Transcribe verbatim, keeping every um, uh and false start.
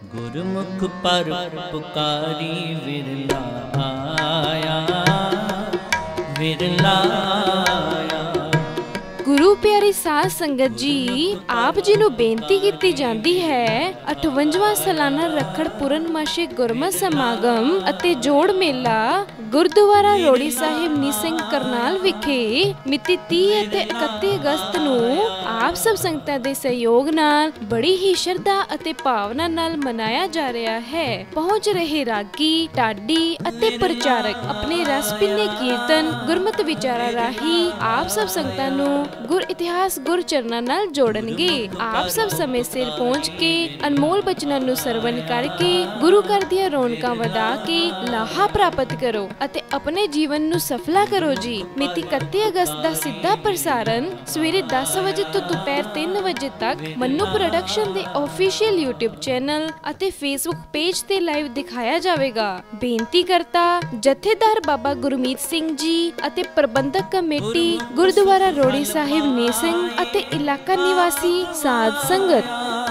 गुरमुख पर पुकारी विरला आया, विरला आया। गुरु प्यारी साध संगत जी, आप जी नूं बेनती कीती जांदी है अठवंजवां सालाना रखड़ पूरनमाशी गुरमत समागम अते जोड़ मेला गुरुद्वारा रोड़ी साहिब नीसिंघ करनाल विखे मिति तीह अते इकत्ती अगस्त नूं आप सब संगतां दे सहयोग नाल बड़ी ही श्रद्धा अते भावना नाल मनाया जा रहा है। पहुंच रहे रागी ढाडी अते प्रचारक अपने रस पिन्ने कीर्तन गुरमत विचारा राही आप सब संगतां नूं गुर इतिहास गुर चरना नाल जोड़नगे। आप सब समय सिर पहुंच के अनमोल बचनां नूं सरवण करके गुरु घर दियां रौनकां वधा के लाहा प्राप्त करो अते अपने जीवन नूं सफला करो जी। मिति इकत्ती अगस्त दा सीधा प्रसारण सवेरे दस बजे तो दोपहर तीन बजे तक मन्नू प्रोडक्शन दे ऑफिशियल यूट्यूब चैनल अते फेसबुक पेज ते लाइव दिखाया जाएगा। बेनती करता जथेदार बाबा गुरमीत सिंह जी अते प्रबंधक कमेटी गुरुद्वारा रोड़ी साहिब नीसिंघ अते इलाका निवासी साध संगत।